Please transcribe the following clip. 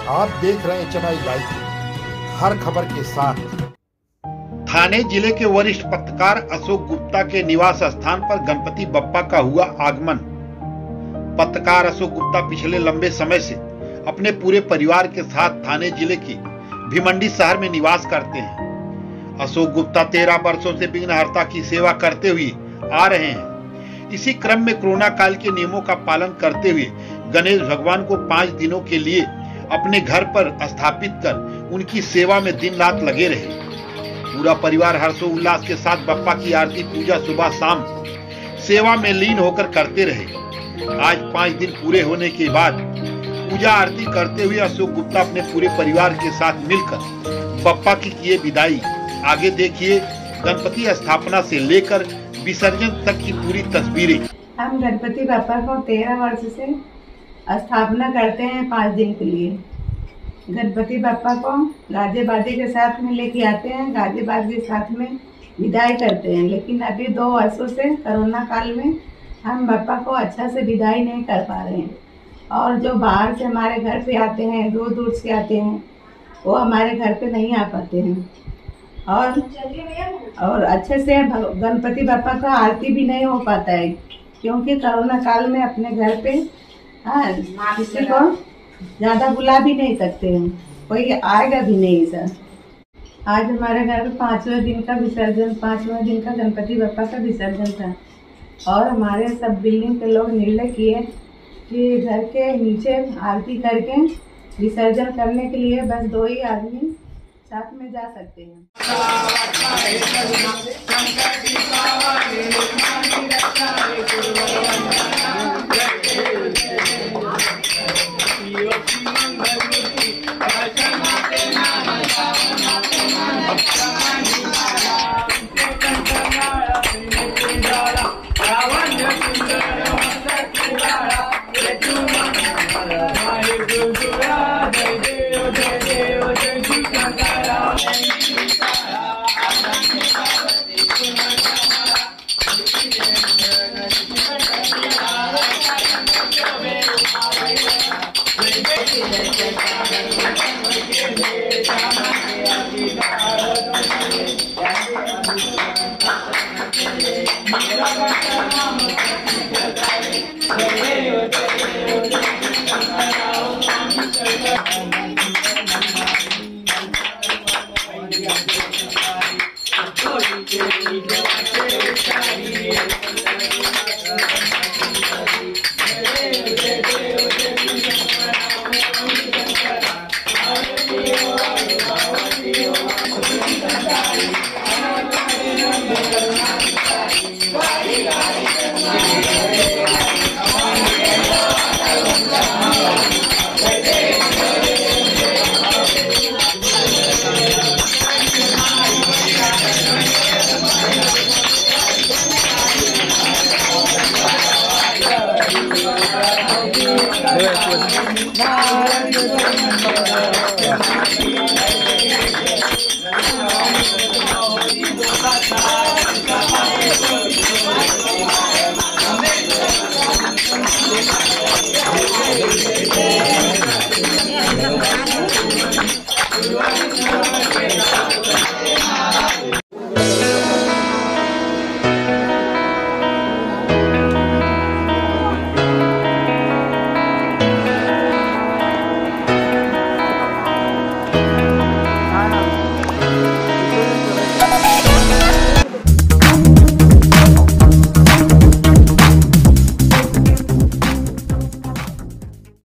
आप देख रहे हैं चेन्नई लाइव, हर खबर के साथ। थाने जिले के वरिष्ठ पत्रकार अशोक गुप्ता के निवास स्थान पर गणपति बप्पा का हुआ आगमन। पत्रकार अशोक गुप्ता पिछले लंबे समय से अपने पूरे परिवार के साथ थाने जिले की भिमंडी शहर में निवास करते हैं। अशोक गुप्ता 13 वर्षों से विघ्नहर्ता की सेवा करते हुए आ रहे हैं। इसी क्रम में कोरोना काल के नियमों का पालन करते हुए गणेश भगवान को 5 दिनों के लिए अपने घर पर स्थापित कर उनकी सेवा में दिन रात लगे रहे। पूरा परिवार हर्षोल्लास के साथ बप्पा की आरती पूजा सुबह शाम सेवा में लीन होकर करते रहे। आज 5 दिन पूरे होने के बाद पूजा आरती करते हुए अशोक गुप्ता अपने पूरे परिवार के साथ मिलकर बप्पा की किए विदाई। आगे देखिए गणपति स्थापना से लेकर विसर्जन तक की पूरी तस्वीरें। हम गणपति बप्पा को 13 वर्ष से स्थापना करते हैं 5 दिन के लिए। गणपति बप्पा को गाजे बाजे के साथ में लेके आते हैं, गाजे बाजे के साथ में विदाई करते हैं। लेकिन अभी 2 वर्षों से कोरोना काल में हम बप्पा को अच्छा से विदाई नहीं कर पा रहे हैं। और जो बाहर से हमारे घर पे आते हैं, दूर दूर से आते हैं, वो हमारे घर पे नहीं आ पाते हैं। और अच्छे से गणपति बप्पा का आरती भी नहीं हो पाता है, क्योंकि कोरोना काल में अपने घर पे किसी को ज़्यादा बुला भी नहीं सकते हैं, कोई आएगा भी नहीं सर। आज हमारे घर पे 5वें दिन का विसर्जन, 5वें दिन का गणपति बप्पा का विसर्जन था। और हमारे सब बिल्डिंग के लोग निर्णय किए कि घर के नीचे आरती करके विसर्जन करने के लिए बस 2 ही आदमी साथ में जा सकते हैं।